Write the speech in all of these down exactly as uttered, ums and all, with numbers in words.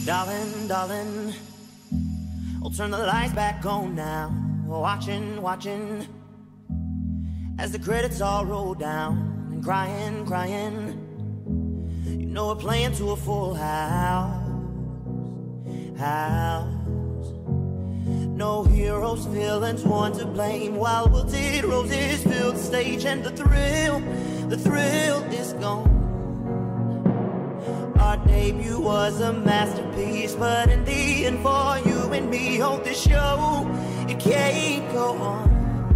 Darling, darling, I'll turn the lights back on now. Watching, watching, as the credits all roll down. And crying, crying, you know we're playing to a full house. House. No heroes, villains, one to blame. While wilted roses fill the stage, and the thrill, the thrill is gone. Our debut was a masterpiece, but in the end, for you and me, hold this show, it can't go on.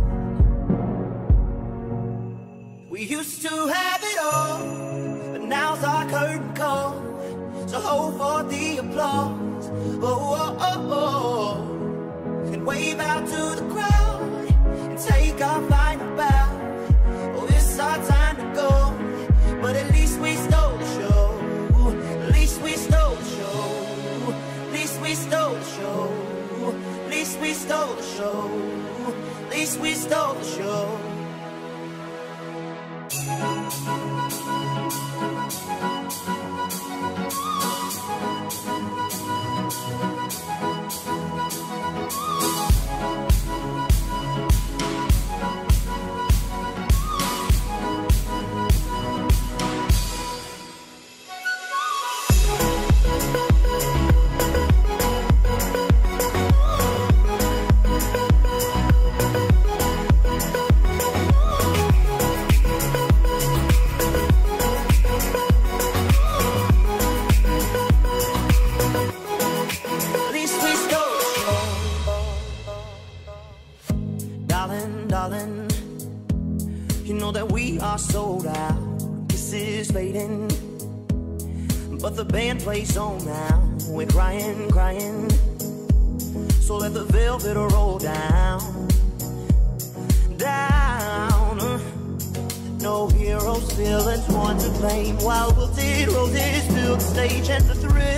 We used to have it all, but now's our curtain call. So hold for the applause, oh, oh, oh, oh. And wave out to the crowd, and take our final bow. Oh, it's our time to go, but at least we stole the show. At least we stole the show. At least we stole the show. At least we stole the show. At least we stole the show. Darling, you know that we are sold out. This is fading, but the band plays on now. We're crying, crying, so let the velvet roll down, down. No heroes, villains, one to blame. While wilted roses fill the stage, and the thrill